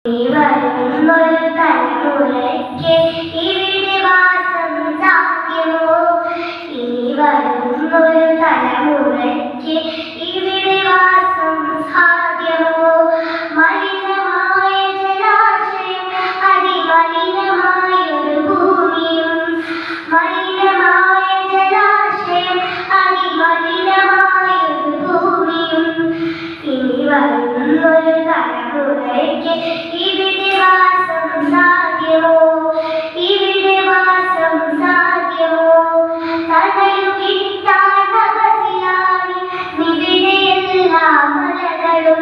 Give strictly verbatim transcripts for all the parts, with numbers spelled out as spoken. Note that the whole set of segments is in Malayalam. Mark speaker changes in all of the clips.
Speaker 1: വരുന്നൊരു തലമുറയ്ക്ക് ഇവിടെ വാസം സാധ്യമോ? ഇനി വരുന്നൊരു തലമുറയ്ക്ക് ഇവിടെ വാസം സാധ്യമോ? മലിനമായ ജലാശയം അതിമലിനമായൊരു ഭൂമിയും, മലിനമായ ജലാശയം അതിമലിനമായൊരു ഭൂമിയും. ഇനി വരുന്നൊരു തലമുറയ്ക്ക് ഇവിടെ വാസം സാധ്യമോ? ഇവിടെ വാസം സാധ്യമോ? തണലു കിട്ടാൻ തപസ്സിലാണ് നിവിടെയെല്ലാ മലകളും.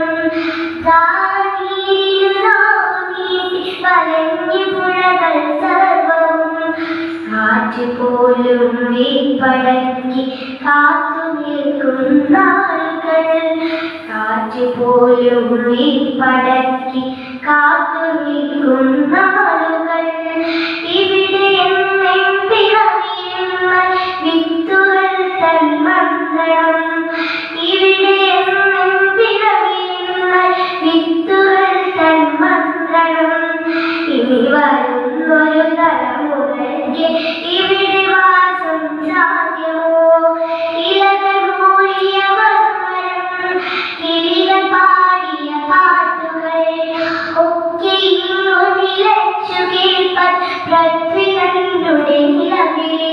Speaker 1: വലഞ്ഞു പുഴകൾ സർവവും കാറ്റ് പോലും വീപ്പടക്കി കാത്തു നിൽക്കും നാളുകൾ. കാറ്റ് പോലും വീപ്പടക്കി കാത്തു നിൽക്കും നാളുകൾ. ഇവിടെ എന്നും പിറവിയുന്ന വിത്തുകൾ തൻ മന്ത്രം. ഇവിടെ എന്നും പിറവിയുന്ന വിത്തുകൾ തൻ മന്ത്രം. ഇനി വരുന്നൊരു തലമുറയ്ക്ക് ഇവിടെ വാസം സാധ്യമോ? ഇലകൾ മൂടിയ മർമരം, കിളികൾ പാടിയ പാട്ടുകൾ ഒക്കെ ഇങ്ങു നിലച്ചു കേൾപ്പാൻ പൃഥ്വി തന്നുടെ നിലവിളി.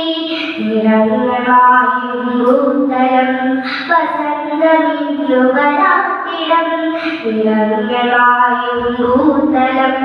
Speaker 1: നിറങ്ങളായും ഭൂതലം വസന്തമിന്നു വരാത്തിടം. നിറങ്ങളായും ഭൂതലം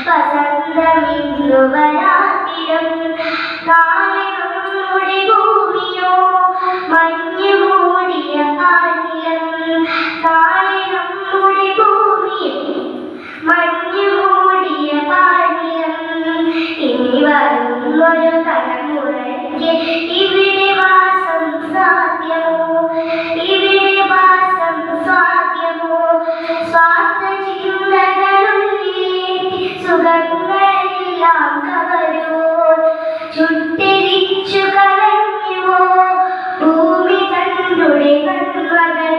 Speaker 1: വസന്തമിന്നു വരാത്തിടം. നാളെ നമ്മുടെ ഭൂമിയോ മഞ്ഞു മൂടിയ കാനിലം. നാളെ നമ്മുടെ ഭൂമിയോ മഞ്ഞു മൂടിയ കാനിലം. ഇനി വരുന്നൊരു തലമുറയ്ക്ക് ഇവിടെ വാസം സാധ്യമോ? ഇവിടെ വാസം സാധ്യമോ? സ്വാർത്ഥ ചിന്തകളുള്ളിലേക്ക് സുഖങ്ങളെല്ലാം കവരുവോ? ചുട്ടരിച്ചു കളഞ്ഞുവോ ഭൂമി തന്നുടെ നന്മകൾ?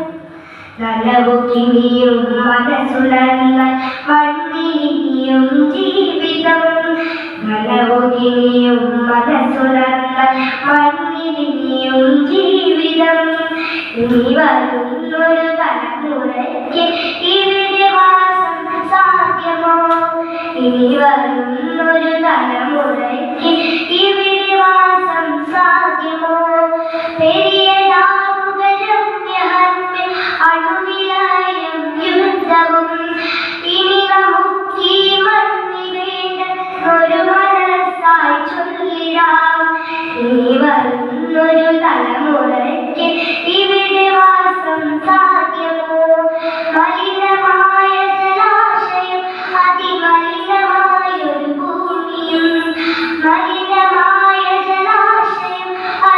Speaker 1: നനവു കിനിയും മനസ്സുണർന്നാൽ മണ്ണിനിയും ജീവിതം. നനവു കിനിയും മനസ്സുണർന്നാൽ മണ്ണിനിയും ജീവിതം. ഇനി വരുന്നൊരു തലമുറയ്ക്ക് ഇവിടെ വാസം സാധ്യമോ? ഇനി വരുന്നൊരു തലമുറയ്ക്ക് ഇവിടെ വാസം സാധ്യമോ? പെരിയ ഡാമുകളും യഹന്യം അണുവിലായും യുദ്ധവും. ഇനി നമുക്കീ മണ്ണിൽ വേണ്ട ഒരു മനസ്സായി ചൊല്ലിടാം. ഇനി വരുന്നൊരു തലമുറയ്ക്ക് ഇവിടെ വാസം സാധ്യമോ? മലിനമായ ജലാശയം അതിമലിനമായൊരു ഭൂമിയും, മലിനമായ ജലാശയം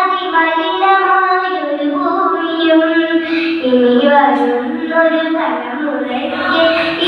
Speaker 1: അതിമലിനമായൊരു ഭൂമിയും. ഇനി വരുന്നൊരു തലമുറയ്ക്ക്